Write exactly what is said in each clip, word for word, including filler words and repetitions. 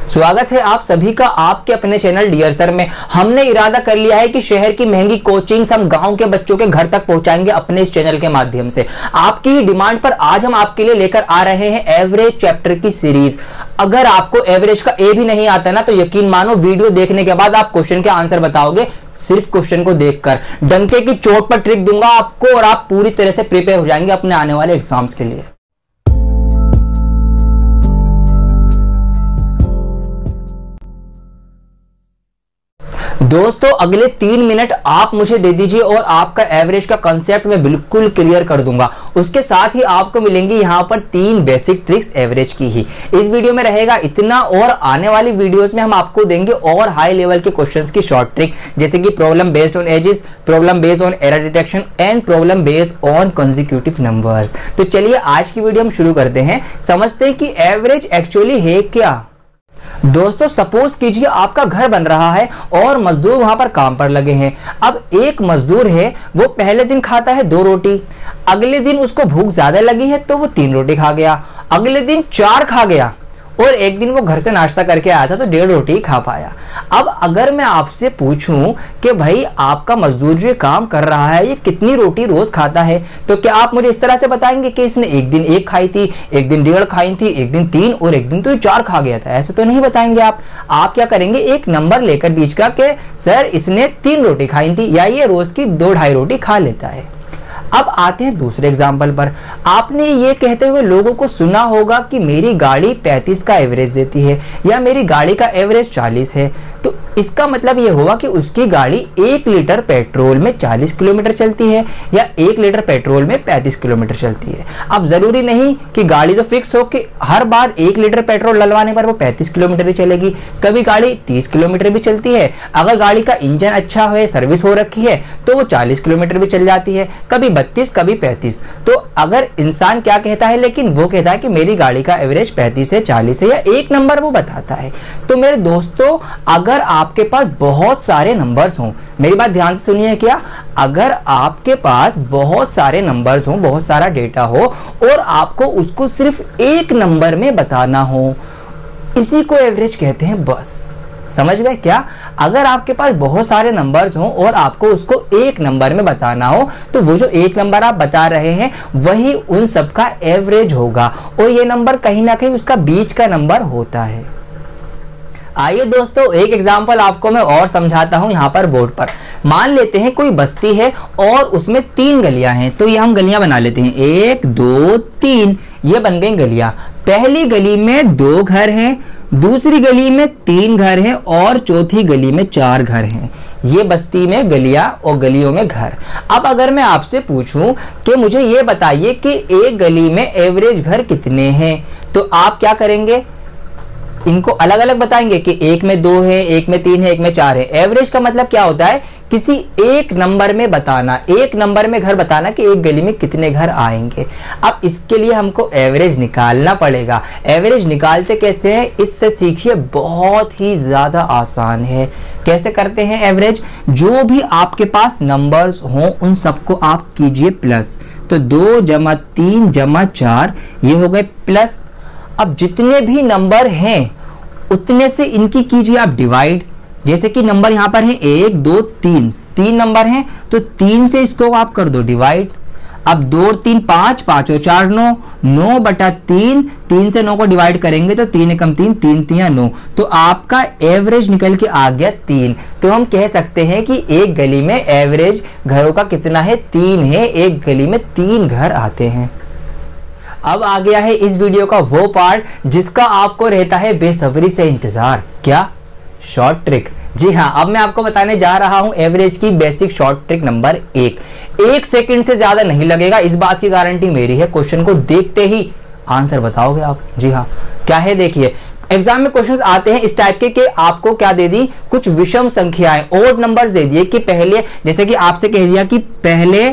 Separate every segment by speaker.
Speaker 1: स्वागत है आप सभी का आपके अपने चैनल डियर सर में। हमने इरादा कर लिया है कि शहर की महंगी कोचिंग्स हम गांव के बच्चों के घर तक पहुंचाएंगे अपने इस चैनल के माध्यम से। आपकी डिमांड पर आज हम आपके लिए लेकर आ रहे हैं एवरेज चैप्टर की सीरीज। अगर आपको एवरेज का ए भी नहीं आता ना, तो यकीन मानो वीडियो देखने के बाद आप क्वेश्चन के आंसर बताओगे सिर्फ क्वेश्चन को देखकर। डंके की चोट पर ट्रिक दूंगा आपको और आप पूरी तरह से प्रिपेयर हो जाएंगे अपने आने वाले एग्जाम्स के लिए। दोस्तों अगले तीन मिनट आप मुझे दे दीजिए और आपका एवरेज का कंसेप्ट मैं बिल्कुल क्लियर कर दूंगा। उसके साथ ही आपको मिलेंगी यहां पर तीन बेसिक ट्रिक्स एवरेज की ही। इस वीडियो में रहेगा इतना, और आने वाली वीडियोस में हम आपको देंगे और हाई लेवल के क्वेश्चंस की शॉर्ट ट्रिक, जैसे कि problem based on ages, problem based on error detection and problem based on consecutive numbers. तो चलिए आज की वीडियो हम शुरू करते हैं, समझते हैं कि एवरेज एक्चुअली है क्या। दोस्तों सपोज कीजिए आपका घर बन रहा है और मजदूर वहां पर काम पर लगे हैं। अब एक मजदूर है, वो पहले दिन खाता है दो रोटी, अगले दिन उसको भूख ज्यादा लगी है तो वो तीन रोटी खा गया, अगले दिन चार खा गया, और एक दिन वो घर से नाश्ता करके आया था तो डेढ़ रोटी खा पाया। अब अगर मैं आपसे पूछूं कि भाई आपका मजदूर जो काम कर रहा है ये कितनी रोटी रोज खाता है, तो क्या आप मुझे इस तरह से बताएंगे कि इसने एक दिन एक खाई थी, एक दिन डेढ़ खाई थी, एक दिन तीन और एक दिन तो चार खा गया था? ऐसे तो नहीं बताएंगे आप। आप क्या करेंगे, एक नंबर लेकर बीच का कि सर इसने तीन रोटी खाई थी या ये रोज की दो ढाई रोटी खा लेता है। अब आते हैं दूसरे एग्जाम्पल पर। आपने ये कहते हुए लोगों को सुना होगा कि मेरी गाड़ी पैंतीस का एवरेज देती है या मेरी गाड़ी का एवरेज चालीस है, तो इसका मतलब ये हुआ कि उसकी गाड़ी एक लीटर पेट्रोल में चालीस किलोमीटर चलती है या एक लीटर पेट्रोल में पैंतीस किलोमीटर चलती है। अब जरूरी नहीं कि गाड़ी तो फिक्स हो कि हर बार एक लीटर पेट्रोल डलवाने पर वो पैंतीस किलोमीटर ही चलेगी, कभी गाड़ी तीस किलोमीटर भी चलती है। अगर गाड़ी का इंजन अच्छा है, सर्विस हो रखी है, तो वो चालीस किलोमीटर भी चल जाती है, कभी बत्तीस कभी पैंतीस। तो अगर इंसान क्या कहता है, लेकिन वो कहता है कि मेरी गाड़ी का एवरेज पैंतीस है, चालीस है या एक नंबर वो बताता है। तो मेरे दोस्तों अगर आपके पास बहुत सारे नंबर्स हों, मेरी बात ध्यान से सुनिए, क्या अगर आपके पास बहुत सारे नंबर्स हों, बहुत सारा डेटा हो और आपको उसको सिर्फ एक नंबर में बताना हो, इसी को एवरेज कहते हैं। बस समझ गए क्या? अगर आपके पास बहुत सारे नंबर्स हों और आपको उसको एक नंबर में बताना हो, तो वो जो एक नंबर आप बता रहे हैं वही उन सब का एवरेज होगा, और ये नंबर कहीं ना कहीं उसका बीच का नंबर होता है। आइए दोस्तों एक एग्जाम्पल आपको मैं और समझाता हूं। यहाँ पर बोर्ड पर मान लेते हैं कोई बस्ती है और उसमें तीन गलियां हैं, तो ये हम गलियां बना लेते हैं, एक दो तीन, ये बन गई गलियां। पहली गली में दो घर हैं, दूसरी गली में तीन घर हैं और चौथी गली में चार घर हैं। ये बस्ती में गलियां और गलियों में घर। अब अगर मैं आपसे पूछूं कि मुझे ये बताइए कि एक गली में एवरेज घर कितने हैं, तो आप क्या करेंगे, इनको अलग अलग बताएंगे कि एक में दो है, एक में तीन है, एक में चार है। एवरेज का मतलब क्या होता है, किसी एक नंबर में बताना, एक नंबर में घर बताना कि एक गली में कितने घर आएंगे। अब इसके लिए हमको एवरेज निकालना पड़ेगा। एवरेज निकालते कैसे हैं, इससे सीखिए, बहुत ही ज्यादा आसान है। कैसे करते हैं एवरेज, जो भी आपके पास नंबर्स हों उन सबको आप कीजिए प्लस, तो दो जमा तीन जमा चार, ये हो गए प्लस। अब जितने भी नंबर हैं उतने से इनकी कीजिए आप डिवाइड। जैसे कि नंबर यहां पर है एक दो तीन, तीन नंबर हैं तो तीन से इसको आप कर दो डिवाइड। अब दो और तीन पांच, पांच और चार नौ, नौ बटा तीन, तीन से नौ को डिवाइड करेंगे तो तीन एकम तीन, तीन तिया नौ, तो आपका एवरेज निकल के आ गया तीन। तो हम कह सकते हैं कि एक गली में एवरेज घरों का कितना है, तीन है। एक गली में तीन घर आते हैं। अब आ गया है इस वीडियो का वो पार्ट जिसका आपको रहता है बेसब्री से इंतजार। क्या? Short trick. जी हाँ, अब मैं आपको बताने जा रहा हूं एवरेज की बेसिक शॉर्ट ट्रिक नंबर एक। एक सेकंड से ज्यादा नहीं लगेगा, इस बात की गारंटी मेरी है। क्वेश्चन को देखते ही आंसर बताओगे आप। जी हाँ, क्या है देखिए, एग्जाम में क्वेश्चंस आते हैं इस टाइप के कि आपको क्या दे दी, कुछ विषम संख्याएं, ओड नंबर्स दे दिए कि पहले, जैसे कि आपसे कह दिया कि पहले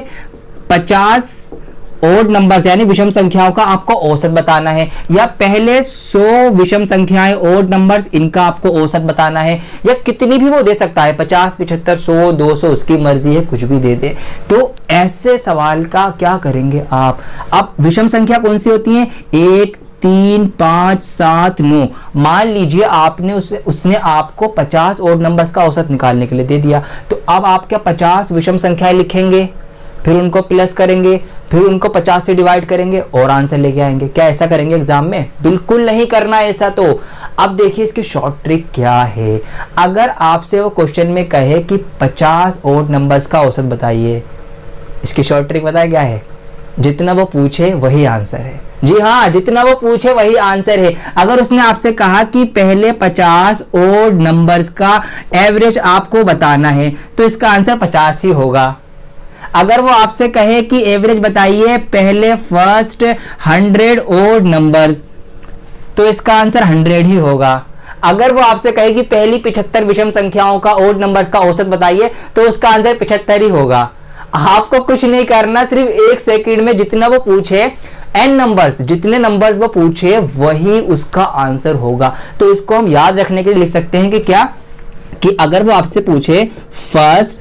Speaker 1: पचास ओड नंबर्स यानी विषम संख्याओं का आपको औसत बताना है, या पहले सौ विषम संख्याएं ओड नंबर्स, इनका आपको औसत बताना है, या कितनी भी वो दे सकता है, पचास पिछहत्तर सौ दो सौ, उसकी मर्जी है, कुछ भी दे दे। तो ऐसे सवाल का क्या करेंगे आप। अब विषम संख्या कौन सी होती है, एक तीन, पांच, सात, नौ। मान लीजिए आपने उसे उसने आपको पचास ओड नंबर्स का औसत निकालने के लिए दे दिया, तो अब आप क्या पचास विषम संख्याएं लिखेंगे, फिर उनको प्लस करेंगे, फिर उनको पचास से डिवाइड करेंगे और आंसर लेके आएंगे। क्या ऐसा करेंगे एग्जाम में? बिल्कुल नहीं करना ऐसा। तो अब देखिए इसकी शॉर्ट ट्रिक क्या है। अगर आपसे वो क्वेश्चन में कहे कि पचास ओड नंबर्स का औसत बताइए, इसकी शॉर्ट ट्रिक बताया क्या है? जितना वो पूछे वही आंसर है। जी हाँ, जितना वो पूछे वही आंसर है। अगर उसने आपसे कहा कि पहले पचास ओड नंबर्स का एवरेज आपको बताना है, तो इसका आंसर पचास ही होगा। अगर वो आपसे कहे कि एवरेज बताइए पहले फर्स्ट हंड्रेड ओड नंबर्स, तो इसका आंसर हंड्रेड ही होगा। अगर वो आपसे कहे कि पहली पिछहत्तर विषम संख्याओं का ओड नंबर्स का औसत बताइए, तो उसका आंसर पिछहत्तर ही होगा। आपको कुछ नहीं करना, सिर्फ एक सेकंड में जितना वो पूछे, एन नंबर्स, जितने नंबर्स वो पूछे वही उसका आंसर होगा। तो इसको हम याद रखने के लिए लिख सकते हैं कि क्या, कि अगर वो आपसे पूछे first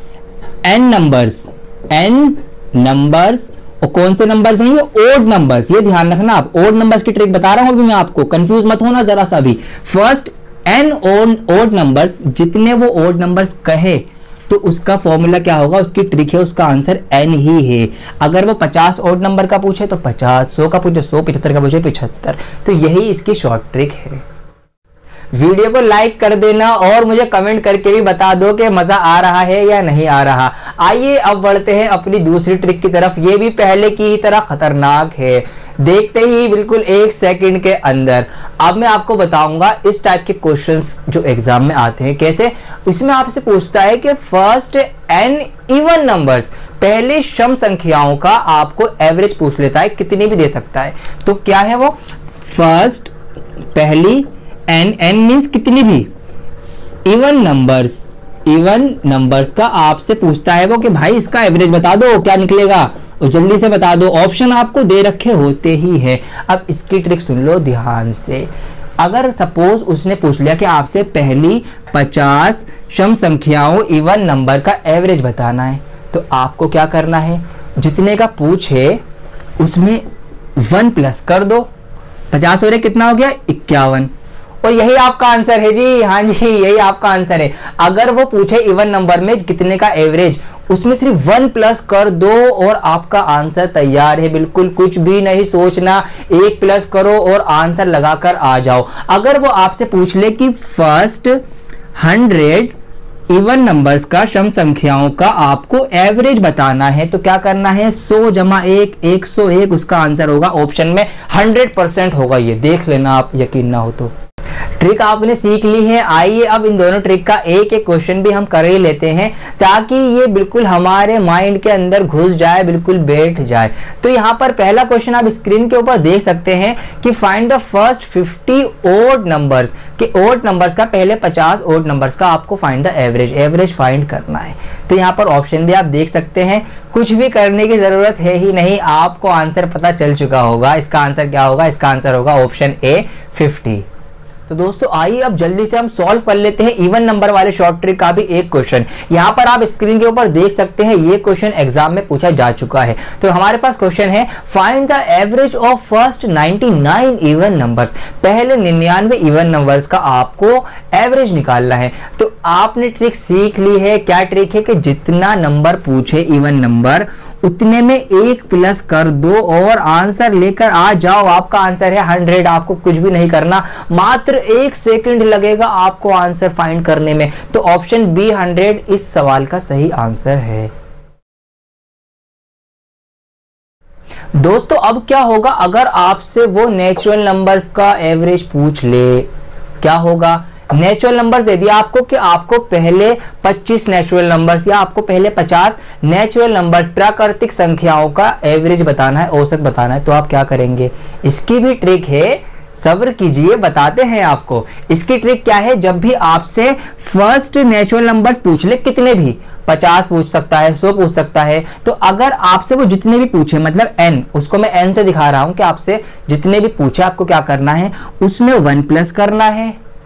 Speaker 1: N numbers, N numbers, और कौन से नंबर्स हैं ये? Odd numbers. ये ध्यान रखना, आप ओड नंबर्स की ट्रिक बता रहा हूं अभी मैं आपको, कंफ्यूज मत होना जरा सा भी। फर्स्ट एन ओड नंबर्स, जितने वो ओड नंबर्स कहे तो उसका फॉर्मूला क्या होगा, उसकी ट्रिक है, उसका आंसर एन ही है। अगर वो पचास ओड नंबर का पूछे तो पचास, सौ का पूछे सौ, पचहत्तर का पूछे पचहत्तर। तो यही इसकी शॉर्ट ट्रिक है। वीडियो को लाइक कर देना और मुझे कमेंट करके भी बता दो कि मजा आ रहा है या नहीं आ रहा। आइए अब बढ़ते हैं अपनी दूसरी ट्रिक की तरफ। ये भी पहले की ही तरह खतरनाक है, देखते ही बिल्कुल एक सेकंड के अंदर। अब मैं आपको बताऊंगा इस टाइप के क्वेश्चंस जो एग्जाम में आते हैं कैसे। इसमें आपसे पूछता है कि फर्स्ट एन इवन नंबर्स, पहले सम संख्याओं का आपको एवरेज पूछ लेता है, कितनी भी दे सकता है। तो क्या है वो? फर्स्ट पहली एन, एन मीन्स कितनी भी, इवन नंबर्स, इवन नंबर्स का आपसे पूछता है वो कि भाई इसका एवरेज बता दो, क्या निकलेगा, और जल्दी से बता दो। ऑप्शन आपको दे रखे होते ही है। अब इसकी ट्रिक सुन लो ध्यान से। अगर सपोज उसने पूछ लिया कि आपसे पहली पचास सम संख्याओं इवन नंबर का एवरेज बताना है, तो आपको क्या करना है, जितने का पूछे उसमें वन प्लस कर दो। पचास हो रहे कितना हो गया? इक्यावन। और यही आपका आंसर है जी। हाँ जी, यही आपका आंसर है। अगर वो पूछे इवन नंबर में कितने का एवरेज, उसमें सिर्फ वन प्लस कर दो और आपका आंसर तैयार है। बिल्कुल कुछ भी नहीं सोचना, एक प्लस करो और आंसर लगाकर आ जाओ। अगर वो आपसे पूछ ले कि फर्स्ट हंड्रेड इवन नंबर्स का सम संख्याओं का आपको एवरेज बताना है, तो क्या करना है? सौ जमा एक, एक सौ एक उसका आंसर होगा। ऑप्शन में हंड्रेड परसेंट होगा। ये देख लेना आप, यकीन ना हो तो। ट्रिक आपने सीख ली है। आइए अब इन दोनों ट्रिक का एक एक क्वेश्चन भी हम कर ही लेते हैं, ताकि ये बिल्कुल हमारे माइंड के अंदर घुस जाए, बिल्कुल बैठ जाए। तो यहाँ पर पहला क्वेश्चन आप स्क्रीन के ऊपर देख सकते हैं कि find the first fifty odd numbers, कि ओड नंबर्स का पहले पचास ओड नंबर्स का आपको find the average, average find करना है। तो यहाँ पर ऑप्शन भी आप देख सकते हैं। कुछ भी करने की जरूरत है ही नहीं, आपको आंसर पता चल चुका होगा। इसका आंसर क्या होगा? इसका आंसर होगा ऑप्शन ए, फिफ्टी। तो दोस्तों आइए अब जल्दी से हम सॉल्व कर लेते हैं इवन नंबर वाले शॉर्ट ट्रिक का भी एक क्वेश्चन। यहाँ पर आप स्क्रीन के ऊपर देख सकते हैं, ये क्वेश्चन एग्जाम में पूछा जा चुका है। तो हमारे पास क्वेश्चन है, find the average of first ninety nine even numbers. पहले निन्यानवे इवन नंबर्स का आपको एवरेज निकालना है। तो आपने ट्रिक सीख ली है। क्या ट्रिक है? कि जितना नंबर पूछे इवन नंबर, उतने में एक प्लस कर दो और आंसर लेकर आ जाओ। आपका आंसर है हंड्रेड। आपको कुछ भी नहीं करना, मात्र एक सेकंड लगेगा आपको आंसर फाइंड करने में। तो ऑप्शन बी हंड्रेड इस सवाल का सही आंसर है। दोस्तों अब क्या होगा अगर आपसे वो नेचुरल नंबर्स का एवरेज पूछ ले? क्या होगा? नेचुरल नंबर्स दे दिया आपको कि आपको पहले पच्चीस नेचुरल नंबर्स या आपको पहले पचास नेचुरल नंबर्स, प्राकृतिक संख्याओं का एवरेज बताना है, औसत बताना है। तो आप क्या करेंगे? इसकी भी ट्रिक है, सब्र कीजिए, बताते हैं आपको। इसकी ट्रिक क्या है? जब भी आपसे फर्स्ट नेचुरल नंबर्स पूछ ले, कितने भी, पचास पूछ सकता है, सौ पूछ सकता है, तो अगर आपसे वो जितने भी पूछे, मतलब एन, उसको मैं एन से दिखा रहा हूं कि आपसे जितने भी पूछे आपको क्या करना है, उसमें वन प्लस करना है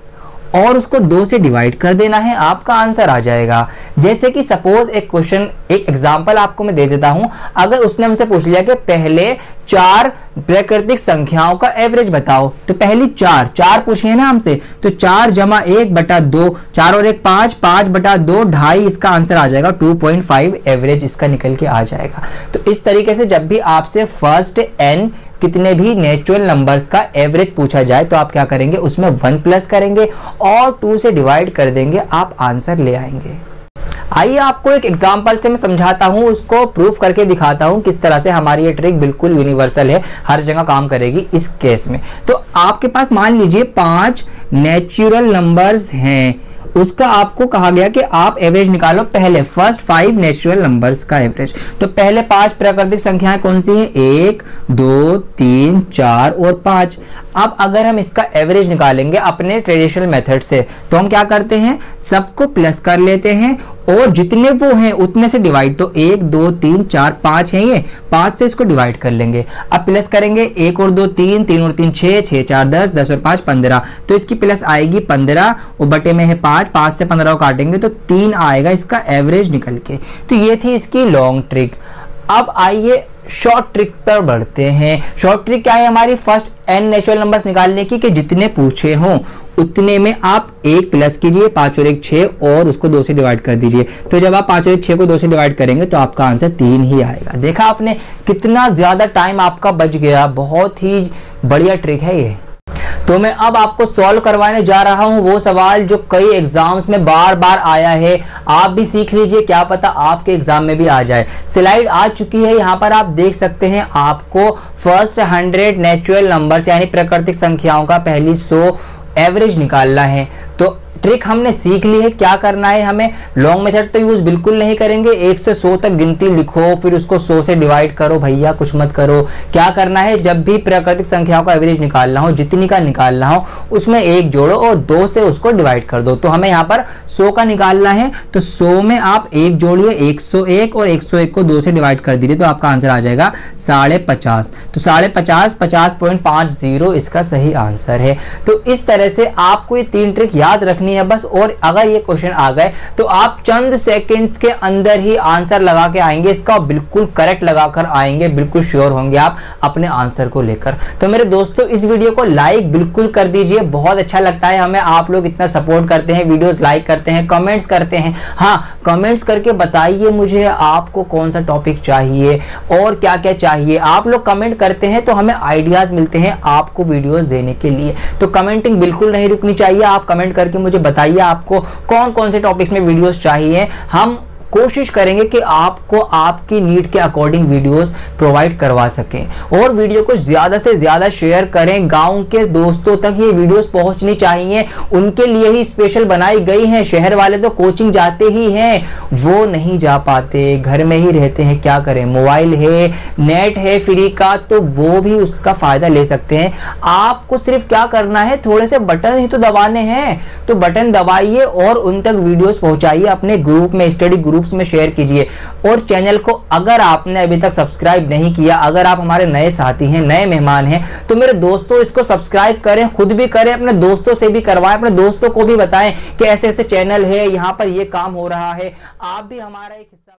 Speaker 1: और उसको दो से डिवाइड कर देना है, आपका आंसर आ जाएगा। जैसे कि सपोज एक क्वेश्चन, एक एग्जांपल आपको मैं दे देता हूं। अगर उसने हमसे पूछ लिया कि पहले चार प्राकृतिक संख्याओं का एवरेज बताओ, तो पहली चार चार पूछी है ना हमसे, तो चार जमा एक बटा दो, चार और एक पांच, पांच बटा दो ढाई, इसका आंसर आ जाएगा टू पॉइंट फाइव एवरेज इसका निकल के आ जाएगा। तो इस तरीके से जब भी आपसे फर्स्ट एन कितने भी नेचुरल नंबर्स का एवरेज पूछा जाए तो आप क्या करेंगे, उसमें वन प्लस करेंगे और टू से डिवाइड कर देंगे, आप आंसर ले आएंगे। आइए आपको एक एग्जांपल से मैं समझाता हूं, उसको प्रूफ करके दिखाता हूं किस तरह से हमारी ये ट्रिक बिल्कुल यूनिवर्सल है, हर जगह काम करेगी इस केस में। तो आपके पास मान लीजिए पांच नेचुरल नंबर्स हैं, उसका आपको कहा गया कि आप एवरेज निकालो, पहले फर्स्ट फाइव नेचुरल नंबर्स का एवरेज। तो पहले पांच प्राकृतिक संख्याएं कौन सी हैं, एक, दो, तीन, चार और पांच। अब अगर हम इसका एवरेज निकालेंगे अपने ट्रेडिशनल मेथड से, तो हम क्या करते हैं, सबको प्लस कर लेते हैं और जितने वो हैं उतने से डिवाइड, तो एक, दो, तीन, चार, पांच है ये, पांच से इसको डिवाइड कर लेंगे। अब प्लस करेंगे, एक और दो तीन, तीन और तीन छह, छह चार दस, दस और पांच पंद्रह, तो इसकी प्लस आएगी पंद्रह और बटे में है पांच, पांच से पंद्रह को काटेंगे तो तीन आएगा इसका एवरेज निकल के। तो ये थी इसकी लॉन्ग ट्रिक। अब आइए शॉर्ट ट्रिक पर बढ़ते हैं। शॉर्ट ट्रिक क्या है हमारी, फर्स्ट एन नेचुरल नंबर्स निकालने की कि जितने पूछे हों उतने में आप एक प्लस कीजिए, पांच और एक छह और उसको दो से डिवाइड कर दीजिए। तो जब आप पांच और एक छह को दो से डिवाइड करेंगे तो आपका आंसर तीन ही आएगा। देखा आपने कितना ज्यादा टाइम आपका बच गया, बहुत ही बढ़िया ट्रिक है ये। तो मैं अब आपको सॉल्व करवाने जा रहा हूं वो सवाल जो कई एग्जाम्स में बार बार आया है, आप भी सीख लीजिए, क्या पता आपके एग्जाम में भी आ जाए। स्लाइड आ चुकी है, यहां पर आप देख सकते हैं। आपको फर्स्ट हंड्रेड नेचुरल नंबर्स यानी प्राकृतिक संख्याओं का पहली सौ एवरेज निकालना है। तो ट्रिक हमने सीख ली है, क्या करना है हमें, लॉन्ग मेथड तो यूज बिल्कुल नहीं करेंगे, एक से सौ तक गिनती लिखो फिर उसको सौ से डिवाइड करो, भैया कुछ मत करो। क्या करना है, जब भी प्राकृतिक संख्याओं का एवरेज निकालना हो, जितनी का निकालना हो उसमें एक जोड़ो और दो से उसको डिवाइड कर दो। तो हमें यहाँ पर सौ का निकालना है, तो सौ में आप एक जोड़िए, एक सौ एक और एक सौ एक को दो से डिवाइड कर दीजिए, तो आपका आंसर आ जाएगा साढ़े पचास। तो साढ़े पचास, पचास पॉइंट पांच जीरो इसका सही आंसर है। तो इस तरह से आपको ये तीन ट्रिक याद रखनी है बस, और अगर ये क्वेश्चन आ गए तो आप चंद सेकंड्स के अंदर ही आंसर लगा के आएंगे, इसका बिल्कुल करेक्ट लगाकर आएंगे, बिल्कुल श्योर होंगे आप अपने आंसर को लेकर। तो मेरे दोस्तों इस वीडियो को लाइक बिल्कुल कर दीजिए, बहुत अच्छा लगता है हमें, आप लोग इतना सपोर्ट करते हैं, वीडियोस लाइक करते हैं, कमेंट्स करते हैं। हाँ, कमेंट्स करके बताइए मुझे आपको कौन सा टॉपिक चाहिए और क्या क्या चाहिए। आप लोग कमेंट करते हैं तो हमें आइडियाज मिलते हैं आपको वीडियोस देने के लिए। तो कमेंटिंग बिल्कुल नहीं रुकनी चाहिए, आप कमेंट करके मुझे बताइए आपको कौन कौन से टॉपिक्स में वीडियोस चाहिए। हम कोशिश करेंगे कि आपको आपकी नीड के अकॉर्डिंग वीडियोस प्रोवाइड करवा सकें। और वीडियो को ज्यादा से ज्यादा शेयर करें, गांव के दोस्तों तक ये वीडियोस पहुंचनी चाहिए, उनके लिए ही स्पेशल बनाई गई हैं। शहर वाले तो कोचिंग जाते ही हैं, वो नहीं जा पाते, घर में ही रहते हैं, क्या करें, मोबाइल है, नेट है फ्री का, तो वो भी उसका फायदा ले सकते हैं। आपको सिर्फ क्या करना है, थोड़े से बटन ही तो दबाने हैं, तो बटन दबाइए और उन तक वीडियोस पहुंचाइए, अपने ग्रुप में, स्टडी ग्रुप में शेयर कीजिए। और चैनल को अगर आपने अभी तक सब्सक्राइब नहीं किया, अगर आप हमारे नए साथी हैं, नए मेहमान हैं, तो मेरे दोस्तों इसको सब्सक्राइब करें, खुद भी करें, अपने दोस्तों से भी करवाएं, अपने दोस्तों को भी बताएं कि ऐसे ऐसे चैनल है, यहां पर ये काम हो रहा है, आप भी हमारा एक हिस्सा